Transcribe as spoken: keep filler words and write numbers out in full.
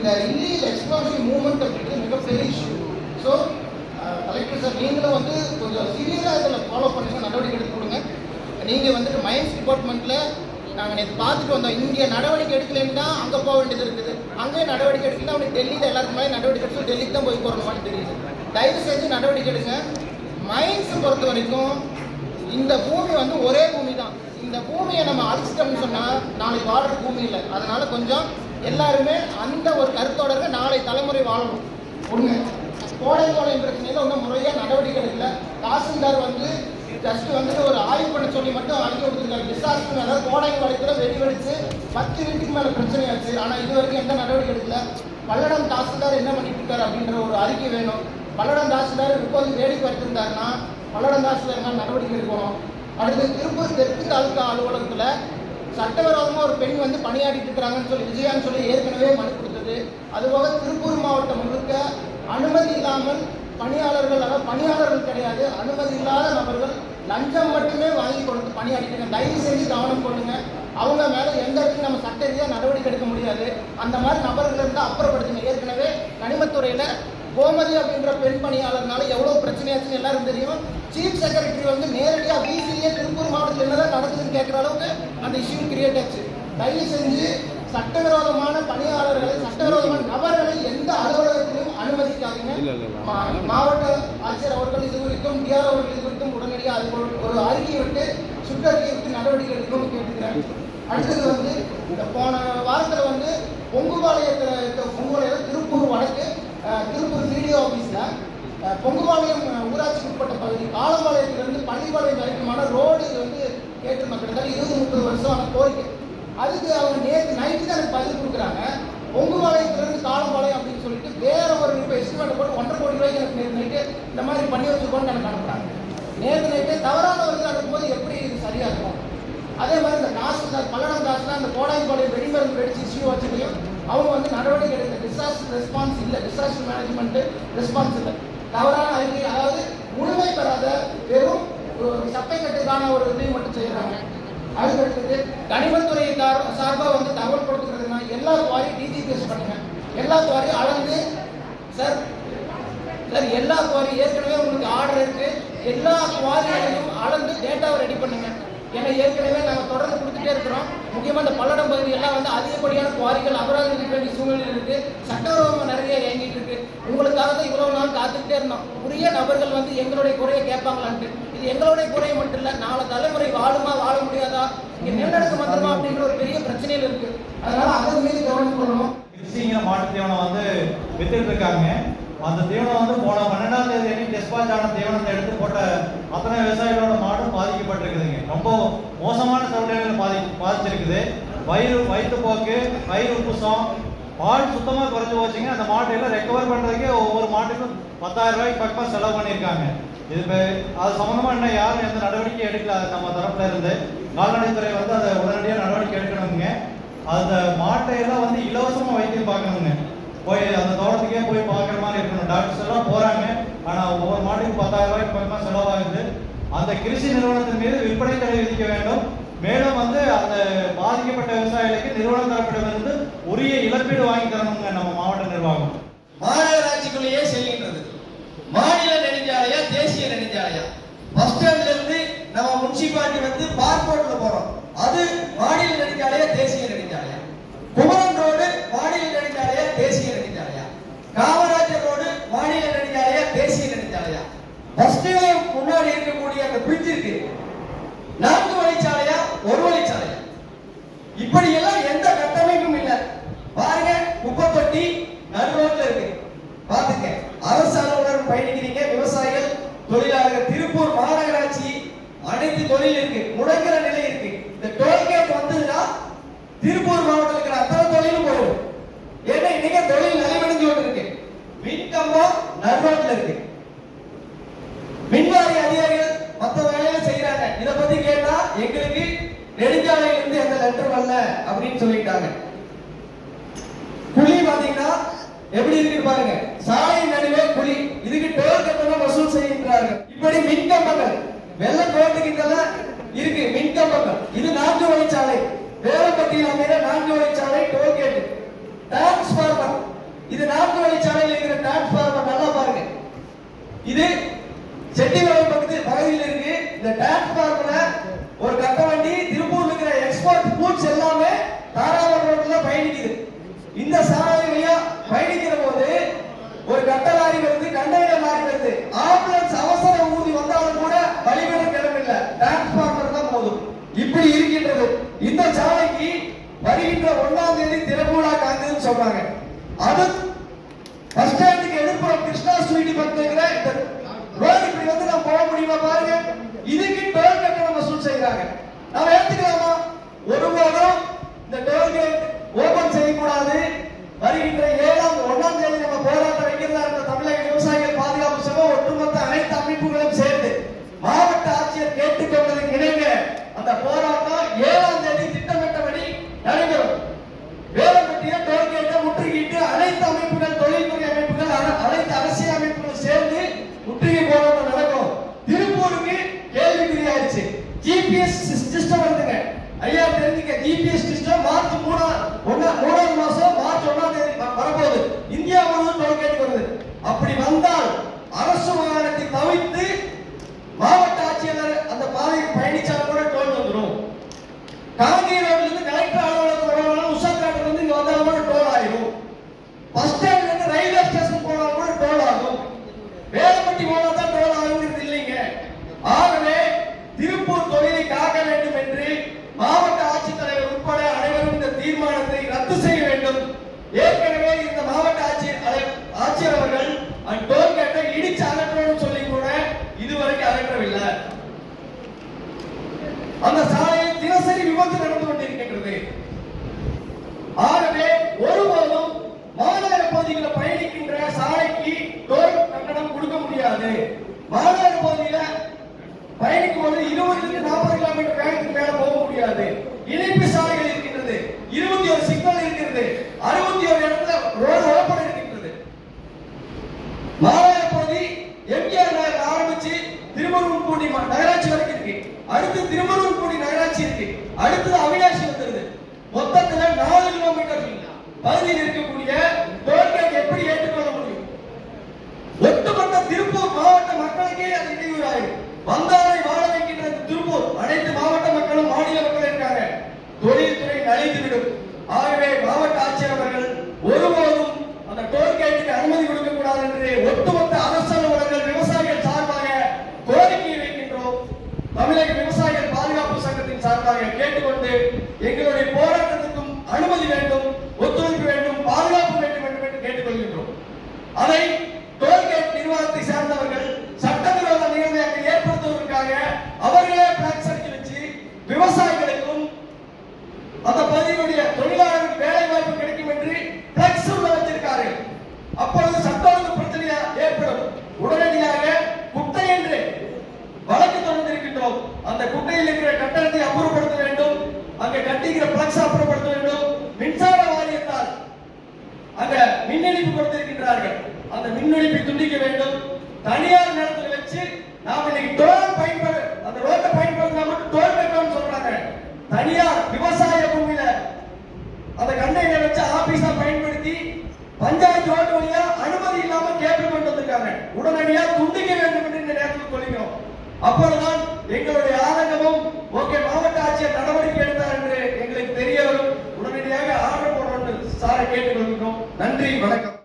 இந்த illegal explosion movement அப்படின்றது மிகப்பெரிய இஷ்யூ. ஸோ கலெக்டர் சார் நீங்களும் வந்து கொஞ்சம் சீரியஸாக இதில் ஃபாலோ பண்ணுங்க, நடவடிக்கை எடுத்து கொடுங்க. நீங்கள் வந்துட்டு மைன்ஸ் டிபார்ட்மெண்ட்டில் நாங்கள் நேற்று பார்த்துட்டு வந்தோம், இங்கே நடவடிக்கை எடுக்கலைன்னு தான் அங்கே போக வேண்டியது இருக்குது. அங்கேயே நடவடிக்கை எடுக்கல, அவனுக்கு டெல்லியில் எல்லாருக்கும் மேலே நடவடிக்கை எடுத்து டெல்லிக்கு தான் போய் போகிற மாதிரி தெரியுது. தயவு செஞ்சு நடவடிக்கை எடுங்க. மைன்ஸை பொறுத்த வரைக்கும் இந்த பூமி வந்து ஒரே பூமி தான். இந்த பூமியை நம்ம அழிச்சிட்டோம்னு சொன்னால் நாளைக்கு வாழ்ற பூமி இல்லை. அதனால கொஞ்சம் எல்லாருமே அந்த ஒரு கருத்தோட இருக்க நாளை தலைமுறை வாழணும். ஒன்று கோடை கோடை பிரச்சனையில் ஒன்றும் முறையாக நடவடிக்கை எடுக்கல. தாசில்தார் வந்து ஜஸ்ட் வந்துட்டு ஒரு ஆய்வு பண்ண சொல்லி மட்டும் அழிக்க கொடுத்துருக்காரு. டிசாஸ்டர், அதாவது கோடை காலத்தில் வெடி வெடிச்சு பத்து வீட்டுக்கு மேலே பிரச்சனையாச்சு. ஆனால் இது வரைக்கும் எந்த நடவடிக்கை எடுக்கல. பல்லடம் தாசில்தார் என்ன பண்ணிட்டு இருக்காரு அப்படின்ற ஒரு அறிக்கை வேணும். பல்லடம் தாசில்தார் இப்போது வேடிக்கை வச்சிருந்தாருன்னா பல்லடம் தாசில்தார் என்ன நடவடிக்கை எடுக்கணும். அடுத்து திருப்பூர் தெற்கு தாலுகா அலுவலகத்தில் சட்டவிரோதமாக ஒரு பெண் வந்து பணியாற்றிட்டு இருக்கிறாங்கன்னு சொல்லி விஜயான்னு சொல்லி ஏற்கனவே மனு கொடுத்தது. அதுபோக திருப்பூர் மாவட்டம் முழுக்க அனுமதி இல்லாமல் பணியாளர்கள், அதாவது பணியாளர்கள் கிடையாது, அனுமதி இல்லாத நபர்கள் லஞ்சம் மட்டுமே வாங்கி கொடுத்து பணியாற்றிட்டு தயவு செஞ்சு கவனம் கொள்ளுங்க. அவங்க மேலே எந்த இடத்துலையும் நம்ம சட்ட ரீதியாக நடவடிக்கை எடுக்க முடியாது. அந்த மாதிரி நபர்கள் இருந்தால் அப்புறப்படுத்துங்க. ஏற்கனவே கனிமத்துறையில் கோமதி அப்படின்ற பெண் பணியாளர்னால எவ்வளோ பிரச்சனையாச்சுன்னு எல்லாரும் தெரியும். சீஃப் செக்ரட்டரி வந்து நேரடியாக பிசிஏ திருப்பூர் மாவட்டத்தில் என்னதான் நடக்குதுன்னு கேட்குற அளவுக்கு அந்த இஷ்யூ கிரியேட் ஆச்சு. தயவு செஞ்சு சட்டவிரோதமான பணியாளர்களை, சட்டவிரோதமான நபர்களை எந்த அலுவலகத்திலும் அனுமதிக்காதீங்க. மாவட்ட ஆட்சியர் அவர்கள் இது குறித்தும் டிஆர் அவர்கள் இது குறித்தும் உடனடியாக அது ஒரு அறிக்கை விட்டு சுற்றறிக்கை விட்டு நடவடிக்கை எடுக்கணும்னு கேட்டுக்கிறேன். அடுத்தது வந்து இந்த போன வாரத்தில் வந்து பொங்குபாளையத்தில் பொங்குபாளையம் திருப்பூர் வடக்கு திருப்பூர் சிடிஓ ஆஃபீஸில் பொங்குபாளையம் ஊராட்சிக்கு உட்பட்ட பகுதி காலம்பாளையத்திலிருந்து பள்ளிப்பாளையம் வரைக்குமான ரோடு வந்து கேட்டிருந்தோம். கிட்டத்தட்ட இருபது முப்பது வருஷமான கோரிக்கை. அதுக்கு அவங்க நேற்று நைட்டு தான் எனக்கு பதில் கொடுக்குறாங்க. பொங்குபாளையத்திலிருந்து காலம்பாளையம் அப்படின்னு சொல்லிட்டு வேற ஒரு இப்போ எஸ்டிமேட் போட்டு ஒன்றரை கோடி ரூபாய்க்கு எனக்கு நேற்று நைட்டு இந்த மாதிரி பண்ணி வச்சுக்கோன்னு எனக்கு அனுப்புறாங்க. நேற்று நைட்டு தவறானவர்கள் அனுப்பும்போது எப்படி இது சரியாக இருக்கும்? அதே மாதிரி இந்த தாசில்தார் பல்லடம் தாசில்தார் அந்த கோடாய்பாளையம் வெடிமருந்து வெடிச்சு இஷ்யூ வச்சுக்கையும் அவங்க வந்து நடவடிக்கை எடுக்க டிசாஸ்டர் ரெஸ்பான்ஸ் இல்லை, டிசாஸ்டர் மேனேஜ்மெண்ட் ரெஸ்பான்ஸ் இல்லை, தவறான அறிக்கை, அதாவது முழுமை பெறாத வெறும் சட்டை கட்டுக்கான ஒரு இதை மட்டும் செய்யறாங்க. அதுக்கடுத்தது கனிமத்துறை சார்பாக வந்து தகவல் கொடுத்துக்கிறதுனா எல்லா குவாரியும் டிஜிபிஎஸ் பண்ணுங்க. எல்லா குவாரியும் அளந்து சார் சார் எல்லா குவாரியும் ஏற்கனவே உங்களுக்கு ஆர்டர் இருக்கு. எல்லா குவாரிகளையும் அளந்து டேட்டாவை ரெடி பண்ணுங்க. ஏன்னா ஏற்கனவே நாங்கள் தொடர்ந்து கொடுத்துட்டே இருக்கிறோம். முக்கியமாக இந்த பல்லடம் பகுதி எல்லாம் வந்து அதிகப்படியான குவாரிகள் அபராதம் இருக்க வேண்டிய சூழ்நிலை இருக்கு. சட்டவிரோதமாக நிறைய இயங்கிட்டு இருக்கு. உங்களுக்காக தான் இவ்வளவு நாள் காத்துக்கிட்டே இருந்தோம். உரிய நபர்கள் வந்து எங்களுடைய குறையை கேட்பாங்களான்ட்டு. இது எங்களுடைய குறையை மட்டும் இல்லை, நாளை தலைமுறை வாழுமா வாழ முடியாதா, இங்கே நிலநடுக்கம் வந்துருமா அப்படின்ற ஒரு பெரிய பிரச்சனையில் இருக்கு. அதனால அதன் மீது கவனம் கொள்ளணும். கிருஷிங்கிற மாட்டு தீவனம் வந்து வித்துட்டு இருக்காங்க. அந்த தீவனம் வந்து போன பன்னெண்டாம் தேதி அன்னைக்கு டெஸ்பாச் ஆன தீவனத்தை எடுத்து போட்ட அத்தனை விவசாயிகளோட மாடும் பாதிக்கப்பட்டிருக்குதுங்க. ரொம்ப மோசமான சூழ்நிலையில் பாதி பாதிச்சிருக்குது. வயிறு வயிற்று போக்கு, வயிறு உப்புசம், பால் சுத்தமாக குறைஞ்சி போச்சுங்க. அந்த மாட்டையெல்லாம் ரெக்கவர் பண்ணுறதுக்கே ஒவ்வொரு மாட்டுக்கும் பத்தாயிரம் ரூபாய்க்கு பக்கம் செலவு பண்ணியிருக்காங்க. இது அது சம்மந்தமாக இன்னும் யாரும் எந்த நடவடிக்கையும் எடுக்கல. நம்ம தரப்புல இருந்து கால்நடைத்துறை வந்து அதை உடனடியாக நடவடிக்கை எடுக்கணுங்க. அந்த மாட்டையெல்லாம் வந்து இலவசமாக வைத்தியம் பார்க்கணுங்க. போய் அந்த தோட்டத்துக்கே போய் பார்க்குற மாதிரி இருக்கணும். டாக்டர்ஸ் எல்லாம் போகிறாங்க, ஆனால் ஒவ்வொரு மாட்டுக்கு பத்தாயிரம் ரூபாய்க்கு பக்கமாக செலவாகுது. அந்த கிருஷி நிறுவனத்தின் மீது விற்பனை தடை விதிக்க வேண்டும். மேலும் வந்து அந்த பாதிக்கப்பட்ட விவசாயிகளுக்கு நிறுவன தரப்பிடமிருந்து உரிய இழப்பீடு வாங்கி தரணுங்க நம்ம மாவட்ட நிர்வாகம். மாநகராட்சிக்குள்ளேயே செல்கின்றது. மாநில நெடுஞ்சாலையா தேசிய நெடுஞ்சாலையா? பஸ் ஸ்டாண்ட்ல இருந்து நம்ம முனிசிபாலிட்டி வந்து பார்போர்ட்ல போறோம். அது மாநில நெடுஞ்சாலையா தேசிய நெடுஞ்சாலையா? குமரன் ரோடு மாநில நெடுஞ்சாலையா தேசிய நெடுஞ்சாலையா? காமராஜர் ரோடு மாநில நெடுஞ்சாலையா தேசிய நெடுஞ்சாலையா? பஸ் நிலையம் முன்னாடி இருக்கக்கூடிய அந்த பிரிட்ஜ் இருக்கு, நான்கு வழிச்சாலையா ஒரு வழிச்சாலையா? இப்படி எல்லாம் எந்த கட்டமைப்பும் இல்லை. பாருங்க, குப்பை தொட்டி நடு ரோட்ல இருக்கு. பாத்துங்க, அரசு அலுவலர் பயணிக்கிறீங்க, விவசாயிகள், தொழிலாளர்கள். திருப்பூர் மாநகராட்சி அனைத்து தொழில் இருக்கு, முடங்கிற நிலை இருக்கு. இந்த டோல்கேட் வந்ததுன்னா திருப்பூர் மாவட்டத்தில் இருக்கிற அத்தனை தொழிலும் போயிடும். ஏன்னா இன்னைக்கு தொழில் நலிவடைஞ்சு கொண்டு இருக்கு. மின் கம்பம் நடுரோட்ல இருக்கு. மின்வாரி அதிகாரிகள் மற்ற வேலையை செய்யறாங்க. இதை பத்தி கேட்டா எங்களுக்கு நெடுஞ்சாலையில இருந்து எந்த லெட்டர் வரல அப்படின்னு சொல்லிட்டாங்க. குழி பாத்தீங்கன்னா எப்படி இருக்கு பாருங்க, சாலை நடுவே குழி. இதுக்கு டோல் கட்டணம் வசூல் செய்கின்றார்கள். இப்படி மின் கம்பங்கள் வெள்ள கோட்டுக்கிட்டலாம் இருக்கு. மின் கம்பங்கள் இது நான்கு வழிச்சாலை. வேலப்பட்டியில் அமைந்த நான்கு வழிச்சாலை டோல்கேட். டிரான்ஸ்பார்மர் இது செட்டிமலை பக்கத்து பகுதியில் இருக்கு. இந்த டிரான்ஸ்ஃபார்மர்ல ஒரு கட்ட வண்டி திருப்பூர்ல இருக்கிற எக்ஸ்போர்ட் கூட்ஸ் எல்லாமே தாராபுரம் ரோட்ல பயணிக்குது. இந்த சாலை வழியா பயணிக்கிற போது ஒரு கட்ட லாரி வருது, கண்டெய்னர் லாரி வருது. ஆம்புலன்ஸ் அவசர ஊர்தி வந்தாலும் கூட வழிவிட கிளம்பில்ல, டிரான்ஸ்ஃபார்மர் தான் போதும். இப்படி இருக்கின்றது. இந்த சாலைக்கு வருகின்ற ஒன்னாம் தேதி திறப்புலா காங்குதுன்னு சொல்றாங்க. அது பஸ் ஸ்டாண்டுக்கு எதிர்ப்புறம் கிருஷ்ணா ஸ்வீட்டி பக்கத்துல இந்த ரோடு இப்படி வந்து நம்ம போக முடியுமா பாருங்க. இதுக்கு டோல் கட்டணம் வசூல் செய்யறாங்க. நாம ஏத்துக்கலாமா? ஒருபோதும் இந்த டோல்கேட் ஓபன் செய்யக்கூடாது. வருகின்ற ஏழாம் ஒன்னாம் தேதி நம்ம போராட்டம் வைக்கிறதா இருந்த தமிழக விவசாயிகள் பாதுகாப்பு சபை ஒட்டுமொத்த அனைத்து அமைப்புகளும் சேர்ந்து மாவட்ட ஆட்சியர் கேட்டுக்கொண்டதுக்கு இணங்க அந்த போராட்டம் ஏழாம் தேதி திட்டமிட்டபடி நடைபெறும். வேலம்பட்டிய டோல்கேட்டை முற்றுகையிட்டு அனைத்து அமைப்புகள், தொழில்துறை அமைப்புகள், அனைத்து அரசியல் அமைப்புகள் சேர்ந்து முற்றுகை போராட்டம் நடக்கும். திருப்பூருக்கு கேள்விக்குறியாயிருச்சு. ஜிபிஎஸ் சிஸ்டம் வருதுங்க. ஐயா தெரிஞ்சுக்க, ஜிபிஎஸ் சிஸ்டம் மார்ச் மூணாம் மூணாவது மாசம் மார்ச் ஒன்னாம் தேதி வரப்போகுது. இந்தியா முழுவதும் டோல்கேட் வருது. அப்படி வந்தால் அரசு வாகனத்தை தவிர்த்து மாவட்ட ஆட்சியாளர் அந்த பாதையை பயணிச்சாலும் கூட டோல் வந்துடும். காங்கேய ரோட்ல இருந்து கலெக்டர் அலுவலகத்துக்கு வரவங்க உஷாக்காட்டுல இருந்து இங்க வந்தாலும் கூட டோல் ஆயிடும். பஸ் ஸ்டாண்ட்ல இருந்து ரயில்வே ஸ்டேஷன் போனாலும் கூட டோல் ஆகும். வேலம்பட்டி போனா தான் டோல் ஆகுங்கிறது இல்லைங்க. ஆகவே திருப்பூர் தொழிலை காக்க வேண்டும் என்று மாவட்ட ஆட்சித்தலைவர் உட்பட அனைவரும் இந்த தீர்மானத்தை ரத்து செய்ய வேண்டும். ஏற்கனவே இந்த மாவட்ட ஆட்சி ஆட்சியர் அவர்கள் டோல்கேட்டை இடிச்சு அகற்றணும் சொல்லி கூட இதுவரைக்கும் அகற்றவில்லை. அந்த சாலையில் தினசரி விபத்து நடந்து கொண்டிருக்கின்றது. ஆகவே ஒருபோதும் மாநகர பகுதிகளில் பயணிக்கின்ற சாலைக்கு டோல் கட்டணம் கொடுக்க முடியாது. மாநகர பகுதியில பயணிக்கும் போது இருபது நாற்பது கிலோமீட்டர் வேகத்துக்கு மேல போக முடியாது. இணைப்பு சாலைகள் இருக்கின்றது, இருபத்தி ஒரு சிக்னல் இருக்கிறது, அறுபத்தி ஒரு இடத்துல ரோடு ஓபன் இருக்கின்றது. மாநகர பகுதி எம்ஜிஆர் நகர் ஆரம்பிச்சு திருமருகூடி நகராட்சி வரைக்கும் இருக்கு. அடுத்து திருமருகூடி நகராட்சி இருக்கு. அடுத்தது அவினாசி வந்துருது. மொத்தத்துல நாலு கிலோமீட்டர் பகுதியில் இருக்கக்கூடிய டோல்கேட் எப்படி ஏற்றுக்கொள்ள முடியும்? ஒட்டுமொத்த திருப்பூர் மாவட்ட மக்களுக்கே அது இடையூறாயிரும். வந்தாரை வாழ வைக்கின்ற திருப்பூர் அனைத்து மாவட்ட மக்களும் மாநில மக்கள் இருக்காங்க. தொழில்துறை நலிந்துவிடும். ஆகவே மாவட்ட ஆட்சியர் அவர்கள் ஒருபோதும் அந்த டோல்கேட்டுக்கு அனுமதி கொடுக்க கூடாது என்று ஒட்டுமொத்த அரசு அலுவலர்கள் விவசாயிகள் சார்பாக கோரிக்கையை வைக்கின்றோம். தமிழக விவசாயிகள் பாதுகாப்பு சங்கத்தின் சார்பாக கேட்டுக்கொண்டு எங்களுடைய போராட்டத்திற்கும் அனுமதி வேண்டும், ஒத்துழைப்பு வேண்டும், பாதுகாப்பு வேண்டும் என்று கேட்டுக்கொள்கின்றோம். அதை டோல்கேட் நிர்வாகத்தை சார்ந்தவர்கள் சட்டவிரோத நிகழ்வை அங்கு ஏற்படுத்துவதற்காக அவர்களே பிளாக்ஸ் அடிச்சு வச்சு விவசாயிகளுக்கும் அந்த பகுதியினுடைய தொழிலாளர்களுக்கு வேலை வாய்ப்பு கிடைக்கும் என்று பிளாக்ஸ் உள்ள வச்சிருக்காரு. அப்பொழுது சட்ட ஒழுங்கு பிரச்சனையா ஏற்படும். உடனடியாக குட்டை என்று வழக்கு தொடர்ந்திருக்கின்றோம். அந்த குட்டையில் இருக்கிற கட்டணத்தை அப்புறப்படுத்த வேண்டும். அங்க கட்டிக்கிற பிளக்ஸ் அப்புறப்படுத்த வேண்டும். மின்சார வாரியத்தால் அங்க மின் இணைப்பு கொடுத்திருக்கின்றார்கள். அந்த மின் இணைப்பை துண்டிக்க வேண்டும். தனியார் நிலத்தில் வச்சு நாம இன்னைக்கு டோல் பயன்படு அந்த ரோட்டை பயன்படுத்தினா மட்டும் டோல் கட்டணும்னு சொல்றாங்க. தனியார் விவசாய பூமியில அந்த கண்டெய்னர் வச்சு ஆபீஸா பயன்படுத்தி பஞ்சாயத்து ரோடு வழியா அனுமதி இல்லாம கேபிள் கொண்டு வந்திருக்காங்க. உடனடியா துண்டிக்க வேண்டும் என்று இந்த நேரத்தில் சொல்லிக்கிறோம். அப்பொழுதுதான் எங்களுடைய ஆதங்கமும் ஓகே மாவட்ட ஆட்சியர் நடவடிக்கை எடுத்தார் என்று எங்களுக்கு தெரிய வரும். உடனடியாக ஆர்டர் போடணும் சாரை கேட்டுக்கொள்கிறோம். நன்றி, வணக்கம்.